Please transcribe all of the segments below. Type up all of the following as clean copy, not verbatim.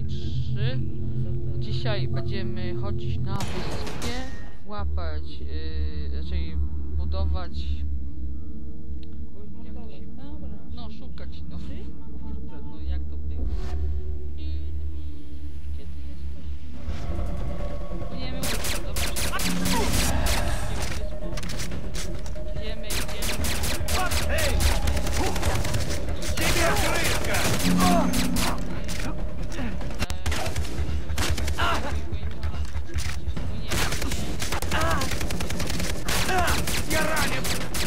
Cry 3. Dzisiaj będziemy chodzić na wyspie, łapać, raczej budować, jak to się, no szukać, no kurde, no jak to ty, gdzie ty jesteś? Płyniemy łódką, dobra, idziemy, hej! Тебе крышка! Я ранен!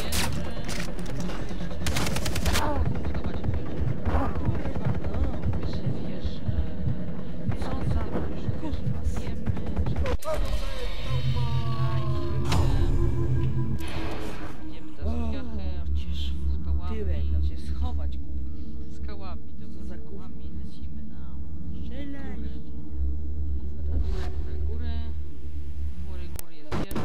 Tyłek, tam się schować, kurwa. Skałami, Co za skałami lecimy na Strzelaj. góry jest wieża.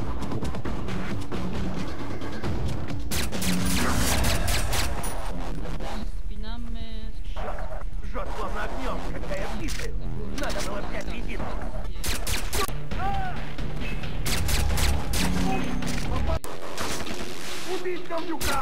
Spinamy. Жжет словно огнем, когда я писаю. Надо было взять лебедку. Убить говнюка!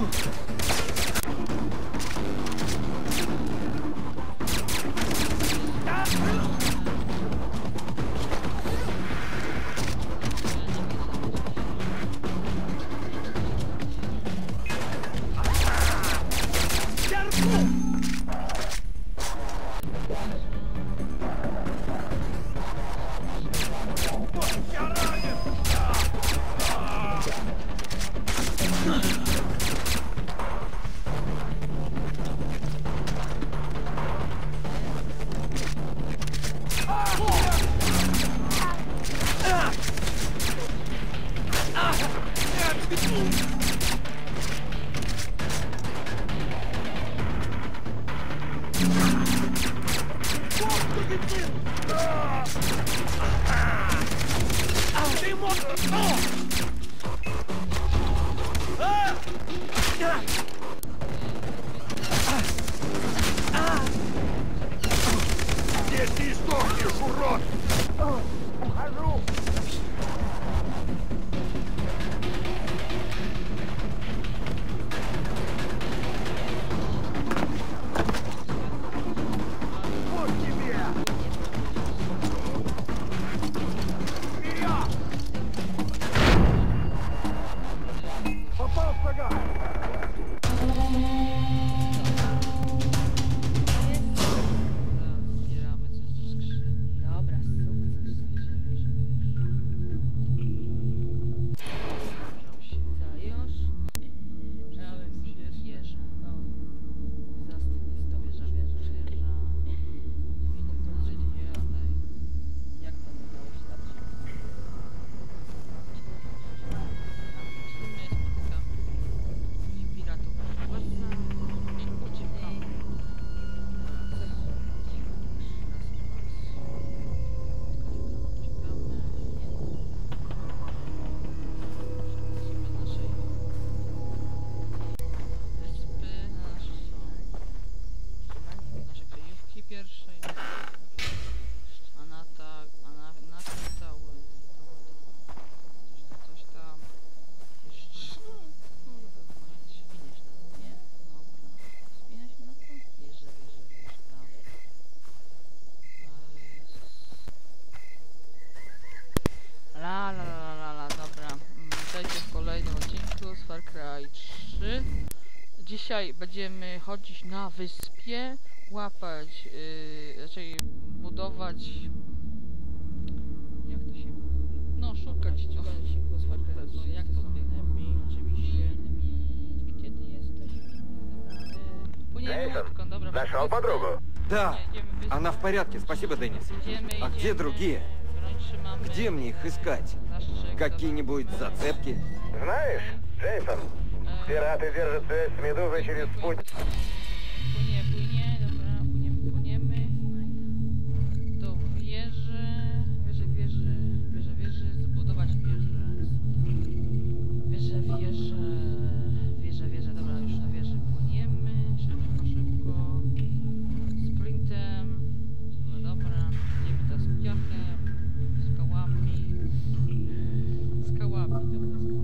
Здесь ты издохнешь, урод! Ухожу! Вот тебе! Вперед! Попал в нога! Zbieramy coś do skrzyni. Dobra, sukces. Zbierał się Co, już? wieża. No. Wieża. Jak to udało się tak się? My spotykamy piratów i uciekamy. Przechodzimy naszej wyspy, nasze kryjówki pierwszej, a na tym cały coś tam jeszcze Spiniesz na to, nie? Spinać się na to? wierzę, tam. La, dobra. Witajcie w kolejnym odcinku z Far Cry 3. Dzisiaj będziemy chodzić na wyspie, łapać, raczej budować, jak to się, no szukać, no, no jak to Oczywiście. Gdzie ty jesteś? płyniemy Джейсон, łódką, dobra. нашел подругу? Да, Jedziemy wyspą. она в порядке, спасибо, Деннис. А где другие? Где мне их искать? Какие-нибудь зацепки? Знаешь, Джейсон, пираты держат связь с Медузой через путь. Płynie, dobra, płyniemy do wieży, zbudować wieżę, dobra, już na wieży płyniemy, szybko, sprintem, skałami. Dobra,